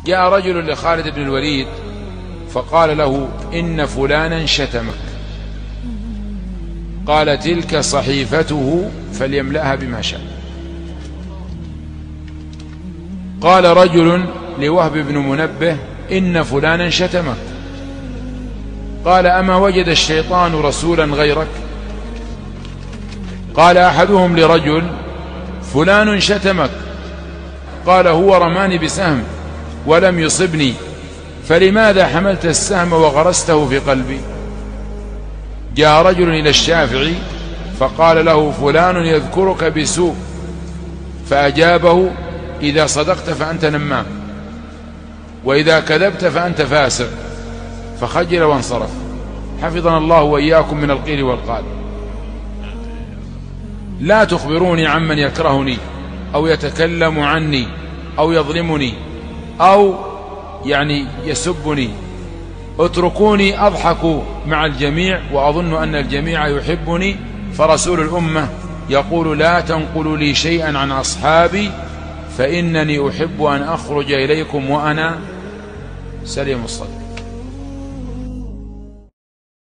جاء رجل لخالد بن الوليد فقال له: إن فلانا شتمك. قال: تلك صحيفته فليملأها بما شاء. قال رجل لوهب بن منبه: إن فلانا شتمك. قال: أما وجد الشيطان رسولا غيرك؟ قال أحدهم لرجل: فلان شتمك. قال: هو رماني بسهم ولم يصبني، فلماذا حملت السهم وغرسته في قلبي؟ جاء رجل إلى الشافعي فقال له: فلان يذكرك بسوء، فأجابه: إذا صدقت فأنت نمام، وإذا كذبت فأنت فاسق، فخجل وانصرف. حفظنا الله وإياكم من القيل والقال. لا تخبروني عمن يكرهني أو يتكلم عني أو يظلمني أو يسبني، اتركوني أضحك مع الجميع وأظن أن الجميع يحبني، فرسول الأمة يقول: لا تنقلوا لي شيئا عن أصحابي فإنني أحب أن أخرج إليكم وأنا سليم الصدر.